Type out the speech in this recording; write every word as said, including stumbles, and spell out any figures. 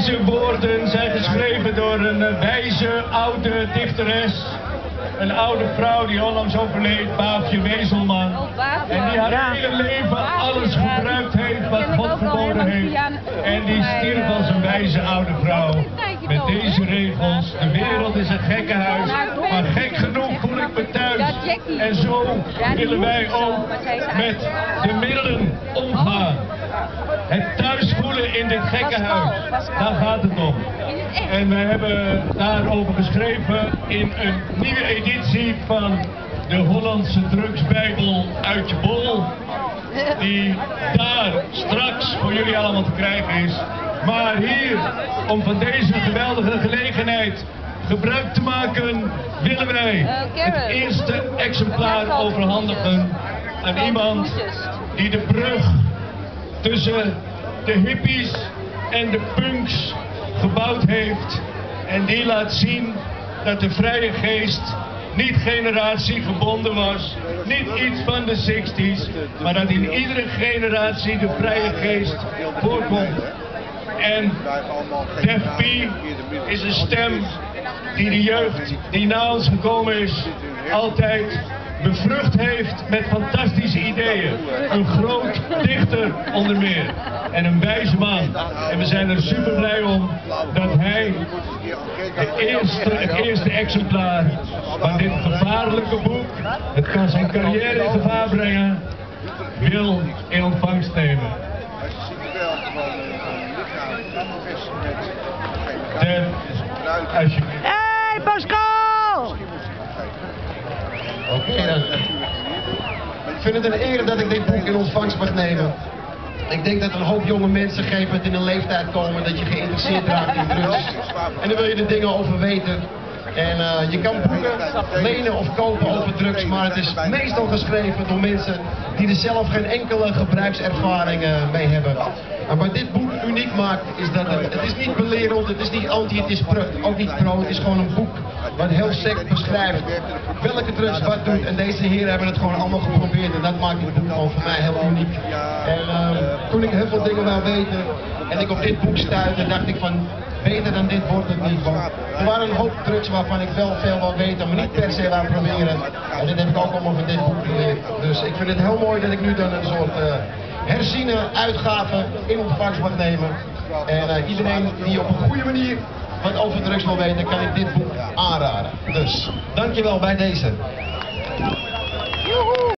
Deze woorden zijn geschreven door een wijze oude dichteres. Een oude vrouw die onlangs overleed, Baafje Wezelman. En die haar hele leven alles gebruikt heeft wat God verboden heeft. En die stierf als een wijze oude vrouw. Met deze regels: de wereld is een gekkenhuis, maar gek genoeg voel ik me thuis. En zo willen wij ook met de middelen omgaan. Het thuis voelen in dit gekkenhuis, daar gaat het om. En wij hebben daarover geschreven in een nieuwe editie van de Hollandse Drugsbijbel uit je bol. Die daar straks voor jullie allemaal te krijgen is. Maar hier, om van deze geweldige gelegenheid gebruik te maken, willen wij het eerste exemplaar overhandigen aan iemand die de brug tussen de hippies en de punks gebouwd heeft. En die laat zien dat de vrije geest niet generatiegebonden was, niet iets van de zestig's, maar dat in iedere generatie de vrije geest voorkomt. En Def P is een stem die de jeugd die na ons gekomen is altijd bevrucht heeft met fantastische ideeën. Een groot dichter onder meer. En een wijze man. En we zijn er super blij om dat hij de eerste, het eerste exemplaar van dit gevaarlijke boek, het kan zijn carrière in gevaar brengen, wil in ontvangst nemen. De, alsjeblieft. Hey Pascal! Oké okay, dan. Ik vind het een eer dat ik dit boek in ontvangst mag nemen. Ik denk dat een hoop jonge mensen geven het in een leeftijd komen dat je geïnteresseerd raakt in drugs. En dan wil je er dingen over weten. En uh, je kan boeken lenen of kopen over drugs, maar het is meestal geschreven door mensen die er zelf geen enkele gebruikservaring uh, mee hebben. Maar wat dit boek uniek maakt, is dat het, het is niet belerend, het is niet anti, het is pro, ook niet pro, het is gewoon een boek wat heel sec beschrijft welke drugs wat doet. En deze heren hebben het gewoon allemaal geprobeerd en dat maakt het boek gewoon voor mij heel uniek. En uh, toen ik heel veel dingen wou weten en ik op dit boek stuitte, dacht ik van, beter dan dit wordt het niet. Want er waren een hoop drugs waarvan ik wel veel wil weten, maar niet per se wou proberen. En dit heb ik ook allemaal van dit boek geleerd. Dus ik vind het heel mooi dat ik nu dan een soort uh, herziene uitgave in ontvangst mag nemen. En uh, iedereen die op een goede manier wat over drugs wil weten, kan ik dit boek aanraden. Dus, dankjewel bij deze.